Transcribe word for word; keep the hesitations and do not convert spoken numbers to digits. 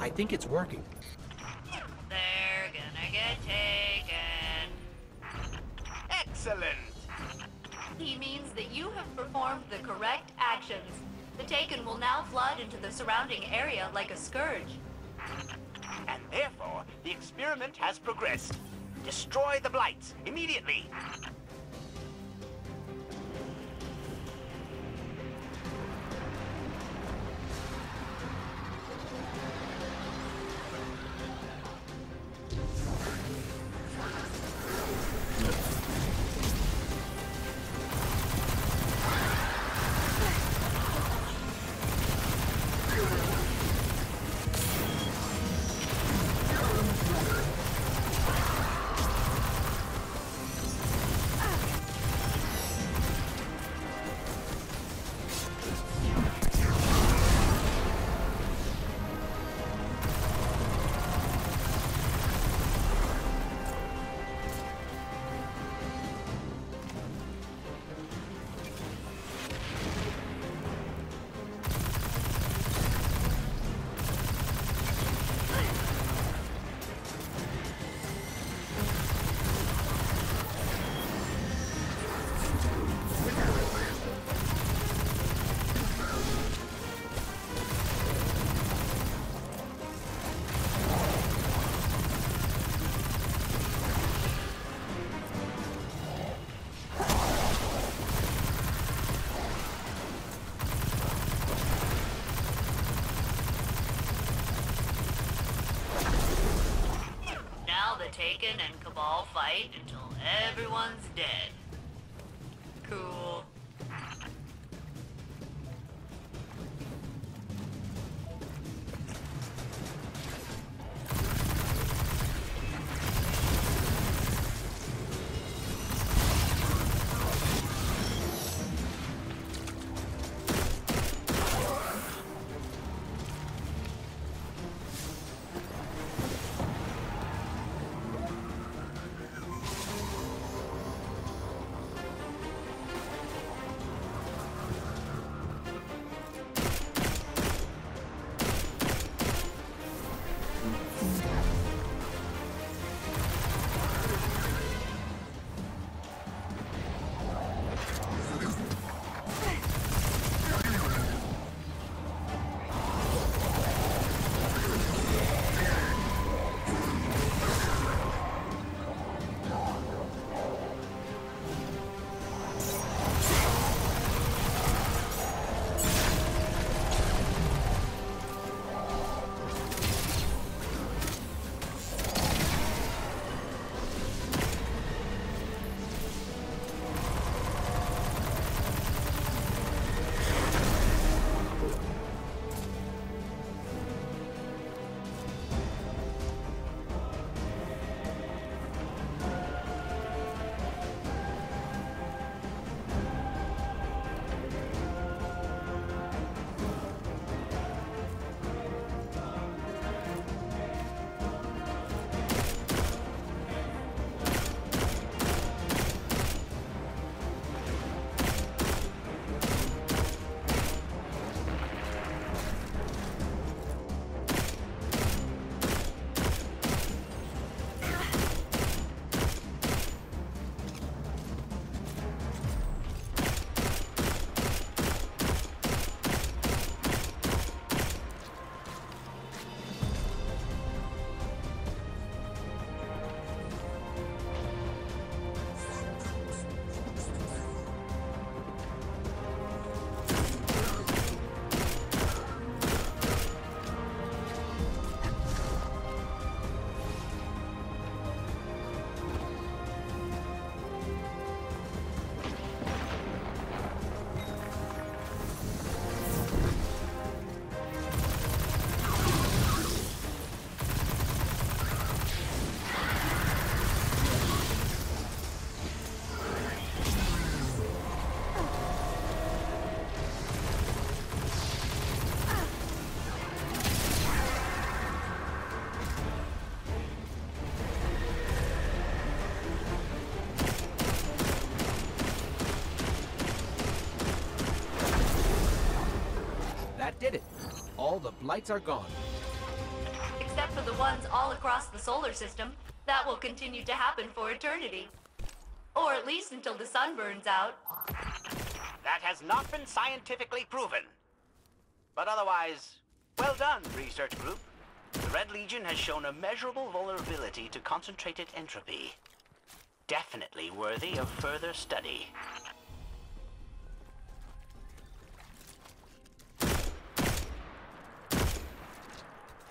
I think it's working. They're gonna get taken. Excellent! He means that you have performed the correct actions. The Taken will now flood into the surrounding area like a scourge. And therefore, the experiment has progressed. Destroy the Blights, immediately! Taken and Cabal fight until everyone's dead. Cool. That did it. All the Blights are gone. Except for the ones all across the solar system, that will continue to happen for eternity. Or at least until the sun burns out. That has not been scientifically proven. But otherwise, well done, research group. The Red Legion has shown a measurable vulnerability to concentrated entropy. Definitely worthy of further study.